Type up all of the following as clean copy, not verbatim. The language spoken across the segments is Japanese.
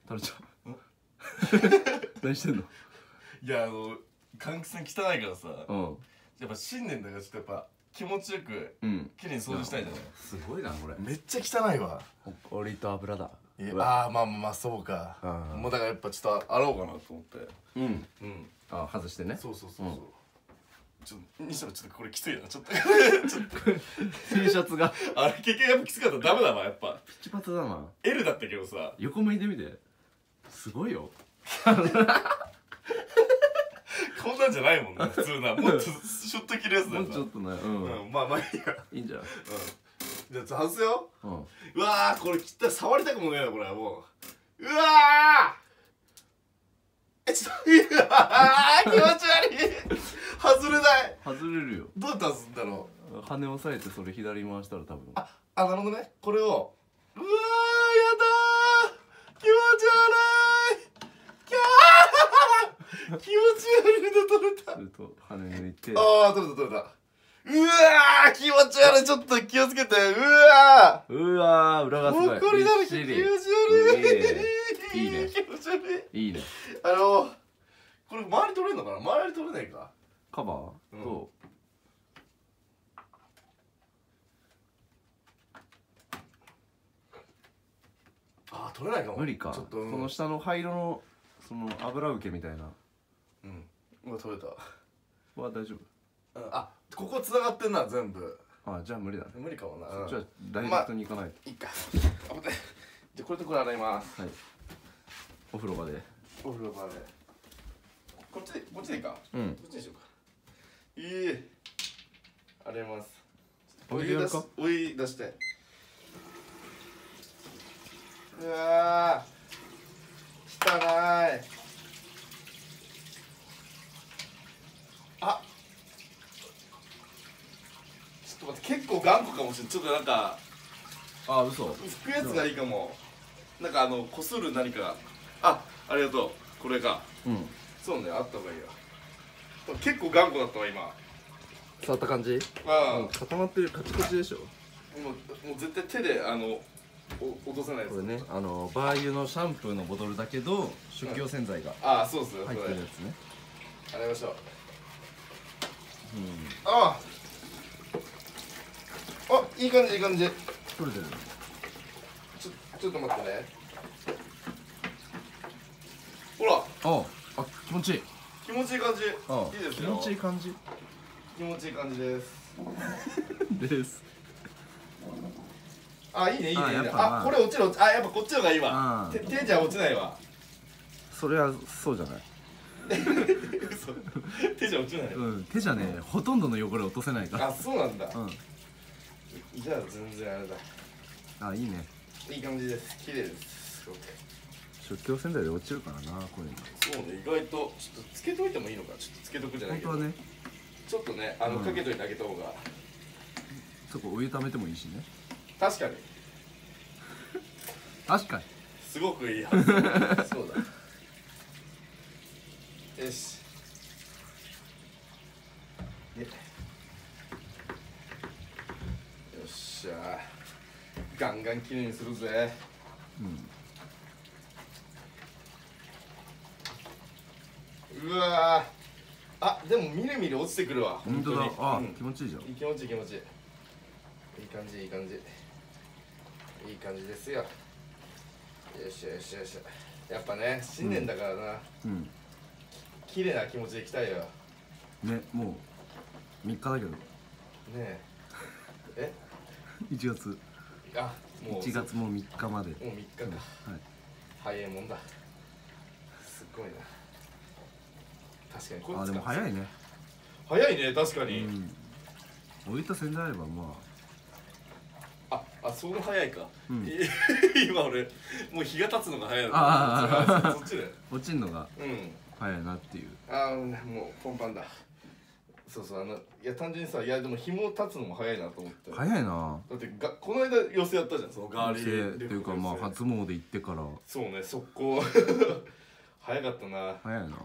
タロちゃん何してんの？ いや換気扇汚いからさ、 うん、 やっぱ新年だからちょっとやっぱ気持ちよくうん綺麗に掃除したいじゃない。 すごいなこれ。 めっちゃ汚いわ。 オリと油だ。 ああまあまあそうか。もうだからやっぱちょっと洗おうかなと思って。 うんうん。 あ、外してね。 そうそうそうそう。ちょっと西野ちょっとこれきついなちょっと。 T シャツがあれ結局やっぱきつかったらダメだわやっぱ。 ピチパツだな。 L だったけどさ。 横向いてみて。すごいよ。 こんなんじゃないもんね普通な。もっとシュッと着るやつだよな。 もうちょっとね。 まあまあいいや。 いいんじゃない。 じゃあ外すよ。 うん。 うわーこれきったら触りたくもねえなこれもう。うわーちょっとうわー気持ち悪い。外れない。 外れるよ。 どうやって外すんだろう。 羽押さえてそれ左回したら多分。 なるほどね。これをうわーやだー気持ち悪い。気持ち悪いの取れた。 すると羽抜いて。 ああ取れた取れた。うわー気持ち悪い。ちょっと気をつけて。うわーうわー裏がすごい。 これだらけ気持ち悪い。 いいね。 気持ち悪い。 いいね。 これ周り取れんのかな。周り取れないか。 カバーと。 あ取れないかも。 無理か。 ちょっとこの下の灰色のその油受けみたいな。 今取れた。 は大丈夫。 あここ繋がってんな全部。 あじゃあ無理だね。 無理かもな。 じゃあダイレクトに行かないと。 いいか。じゃこれとこれ洗います。 はい。お風呂場で。 お風呂場で。こっちでいいか。 うん。 こっちにしようか。洗います。 お湯やるか。 お湯出して。うわー汚い。あちょっと待って結構頑固かもしれない。ちょっとなんかあ嘘。 拭くやつがいいかも。なんかこする何か。ありがとう。これか。そうねあった方がいいわ。結構頑固だったわ今。 触った感じ？固まってるカチカチでしょ。 もう絶対手で落とせないやつ。 これねバー油のシャンプーのボトルだけど食器用洗剤がそうっすよ入ってるやつね。 洗いましょう。あいい感じいい感じ。 取れてる。 ちょっと待ってね。ほら気持ちいい。 気持ちいい感じ。いいですよ。 気持ちいい感じ気持ちいい感じです。 です。 いいねいいねいいね。これ落ちる。やっぱこっちの方がいいわ。手じゃ落ちないわ。 それはそうじゃない。 嘘。手じゃ落ちない。 手じゃねほとんどの汚れ落とせないから。 そうなんだ。じゃあ全然あれだ。 いいね。 いい感じです。綺麗です。すごく。 食器用洗剤で落ちるからなこういうの。 そうね意外とちょっとつけといてもいいのか。ちょっとつけとくじゃないけど。 本当はね。 ちょっとねかけといてあげた方が。 そこお湯ためてもいいしね。 確かに。 確かに。 すごくいいはず。そうだ。よし。よっしゃ。ガンガンきれいにするぜ。うわでもみるみる落ちてくるわ。 本当だ。気持ちいいじゃん。 気持ちいい気持ちいい。いい感じいい感じ。いい感じですよ。よしよしよし。やっぱね新年だからな。綺麗な気持ちでいきたいよ。 ねもう3日だけど。 ねえ。 1月。 もう 1月も3日まで。 もう3日か。早いもんだ。すごいな。確かにこれでも早いね。 早いね確かに。 置いた洗剤あればまその早いか。今俺もう日が経つのが早いの。 そっちで落ちんのが早いなっていう。 もうポンパンだ。そういや単純にさでも紐立つのも早いなと思って。 早いな。 だってこの間寄せやったじゃんそのガーリーっていうか初詣行ってから。 そうね速攻。早かったな。 早いな。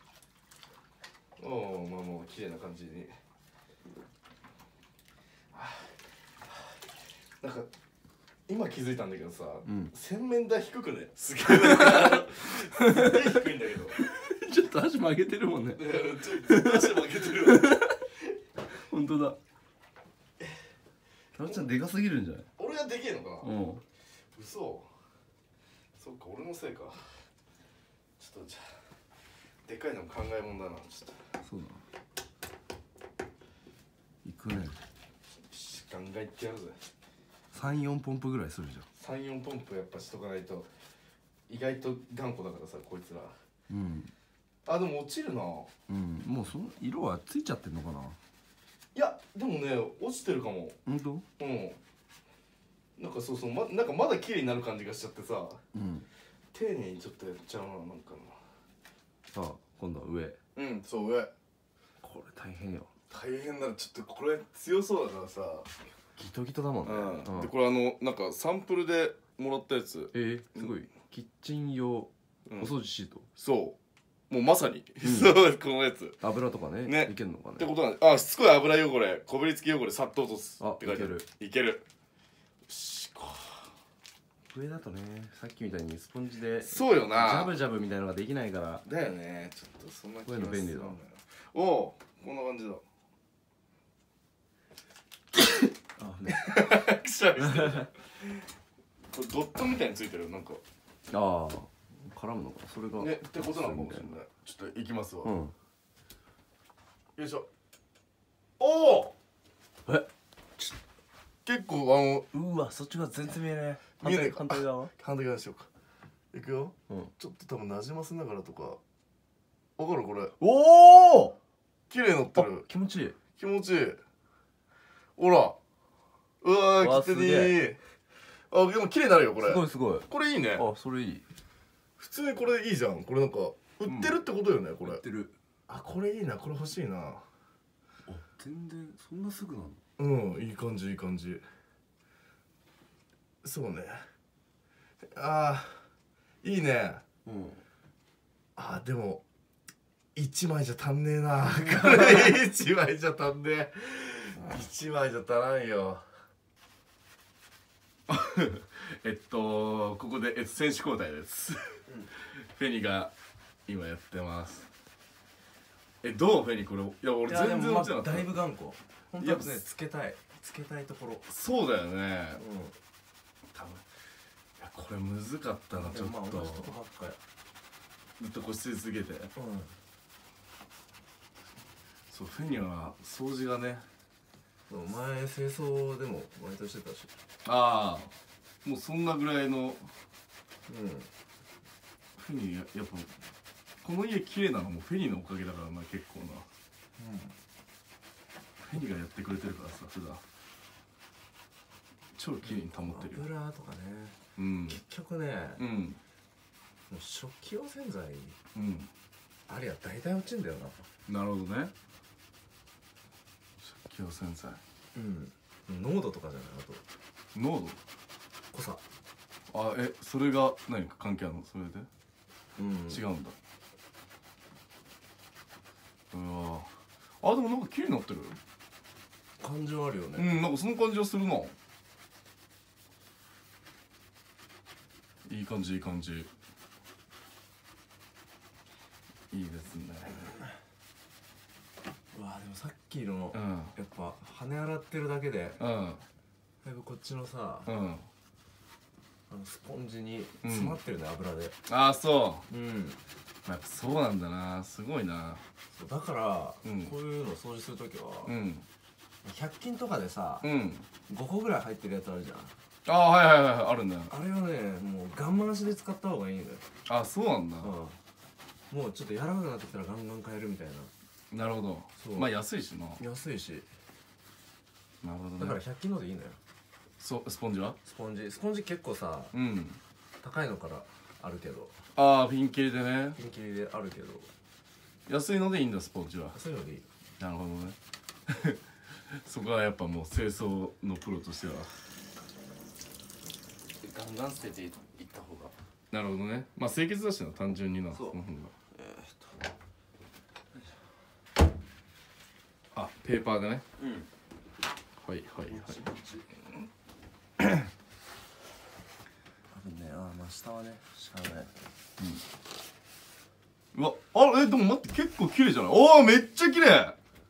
もう綺麗な感じに。なんか今気づいたんだけどさ、 ん洗面台低くね、すげえすげえ低いんだけどちょっと足曲げてるもんね。 ちょっと足負けてるわ本当だ。キャロちゃんでかすぎるんじゃない？ 俺ができるのかな。 うん嘘。そっか、俺のせいか。ちょっとじゃあでかいのも考えもんだな。ちょっとそうだ。いくね。 ガンガンいってやるぜ。 3、4ポンプぐらいするじゃん。 3、4ポンプやっぱしとかないと意外と頑固だからさ、こいつら。あ、でも落ちるな。 もうその色はついちゃってんのかな。 いやでもね、落ちてるかも。 本当？ なんかそうそう、なんかまだ綺麗になる感じがしちゃってさ、丁寧にちょっとやっちゃうな、なんかさあ今度は上。 な。そう上。 これ大変よ。 大変だ。ちょっとこれ強そうだからさ。 ギトギトだもんね。 でこれなんかサンプルでもらったやつ。 すごい。キッチン用お掃除シート。 そうもうまさにそうこのやつ油とかねいけるのかねってことなんで、あ、しつこい油汚れ、こびりつき汚れさっと落とすって書いてある。いける。よし、 上だとね、さっきみたいにスポンジでそうよな、 ジャブジャブみたいなのができないから。 だよね。ちょっとそんな気がする。 こういうの便利だ。 おお、こんな感じだ。 あねくしゃみしてるじゃん。これドットみたいについてる。なんかああ絡むのかな、それがねってことなのかもしれない。ちょっといきますわ。よいしょ。おお、結構うわ、そっちが全然見えない。 見えない。 反対側。 反対側にしようか。いくよ。ちょっと多分なじませながらとか。わかるこれ。 おお綺麗になってる。 気持ちいい。 気持ちいい。ほら、うわー、きてに。あ、でも綺麗になるよこれ。 すごいすごい。 これいいね。 あ、それいい。 普通にこれいいじゃん。これなんか売ってるってことよね、これ。 売ってる。 あ、これいいな。これ欲しいな。 あ、全然そんなすぐなの？ いい感じいい感じ。そうね。あー、いいね。あ、でも1枚じゃ足んねえな。これ1枚じゃ足んねえ。1枚じゃ足らんよ。ここで選手交代です。フェニが今やってます。どうフェニこれ。いや俺全然落ちなかった。 だいぶ頑固。本当はね、つけたいところ。 そうだよね。多分いやこれむずかったな。ちょっとずっとこすり続けて。そう、フェニは掃除がね、 前清掃でも毎年してたし。 ああ、もうそんなぐらいの。フェニやっぱこの家綺麗なのもフェニのおかげだからな、結構な。フェニがやってくれてるからさ、普段超綺麗に保ってるよ。 油とかね、結局ね、もう食器用洗剤あれは大体落ちんだよな。なるほどね。食器用洗剤。 濃度とかじゃない？あと濃度、 濃さ。 あ、それが何か関係あるの？それで違うんだ。あ、でもなんか綺麗になってる感じはあるよね。 なんかその感じはするな。いい感じいい感じ。いいですね。 うわ、でもさっきのやっぱ羽洗ってるだけでだいぶこっちのさ、スポンジに詰まってるね、油で。 ああ、そう。やっぱそうなんだな。すごいな。 だからこういうの掃除するときは100均とかでさ5個ぐらい入ってるやつあるじゃん。 ああ、はいはいはい、あるね。 あれをね、もうガン回しで使った方がいいのよ。 あ、そうなんだ。 もうちょっと柔らかくなってきたらガンガン変えるみたいな。 なるほど。まあ安いしな。 安いし。 なるほどね。 だから100均のでいいのよ。 スポンジは？ スポンジ結構さ、高いのからあるけど。 ああ、ピンキリでね。 ピンキリであるけど。 安いのでいいんだ、スポンジは。 そういうのでいい。 なるほどね。そこはやっぱもう清掃のプロとしてはガンガン捨てていった方が。 なるほどね。まあ清潔だしな、単純にな。その方が。あ、ペーパーでね。はいはいはい。 まあ下はねしゃあない。 うわ、あれでも待って、結構綺麗じゃない？おお、めっちゃ綺麗。 うん。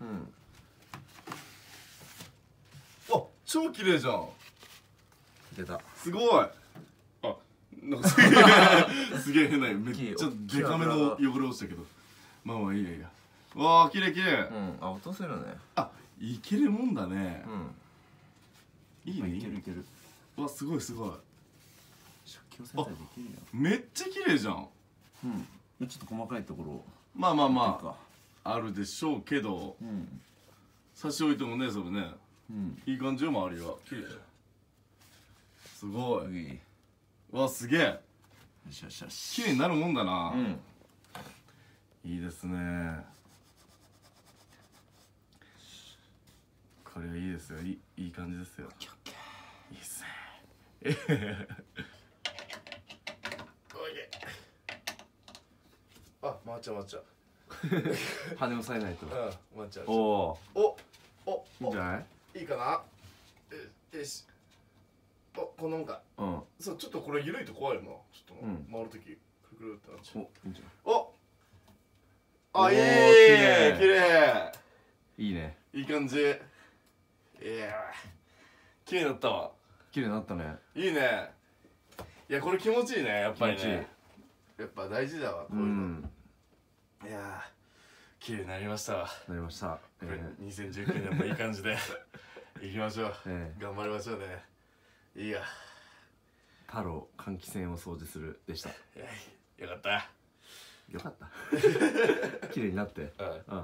あ、超綺麗じゃん。 出た。 すごい。あ、なんかすげえ変な、めっちゃデカめの汚れ落ちたけど、まあまあいいやいいや。わあ、綺麗綺麗。 うん、あ、落とせるね。 あ、いけるもんだね。 うん、 いいね。 いけるいける。 わ、すごいすごい。 食器用洗剤できるよ。 めっちゃ綺麗じゃん。 うん、ちょっと細かいところ。 まあまあまああるでしょうけど、差し置いてもね、それね、いい感じよ。周りは綺麗。すごい。わ、すげえ。よしよしよし、綺麗になるもんだな。いいですね。これはいいですよ。いい感じですよ。いいっすね。あ、回っちゃう回っちゃう。 羽押さえないと。 回っちゃう。 おお、 いいんじゃない？ いいかな。よし。こんなもんか。そう、ちょっとこれ緩いと怖いよな。ちょっと回るときくるくるってなっちゃう。 いいんじゃない？ お、あ、いい、綺麗。 いいね。 いい感じ。いや、綺麗になったわ。 綺麗になったね。 いいね。いや、これ気持ちいいね、やっぱりね。やっぱ大事だわ、こういうの。いやー、綺麗になりましたわ。 なりました。 これ2019年もいい感じでいきましょう。頑張りましょうね。いいや。 太郎換気扇を掃除するでした。 よかった。 よかった。綺麗になって。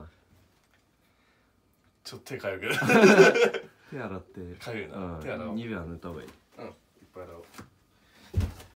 ちょっと手かゆく。 手洗って。 かゆいな。手洗おう。 ニベア塗った方がいい。 いっぱい洗おう。